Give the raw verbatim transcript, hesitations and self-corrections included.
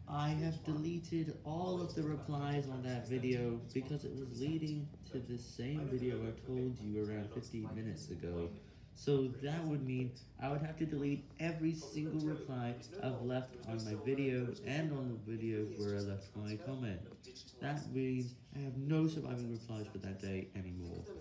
I have deleted all of the replies on that video because it was leading to the same video I told you around fifteen minutes ago. So that would mean I would have to delete every single reply I've left on my video and on the video where I left my comment. That means I have no surviving replies for that day anymore.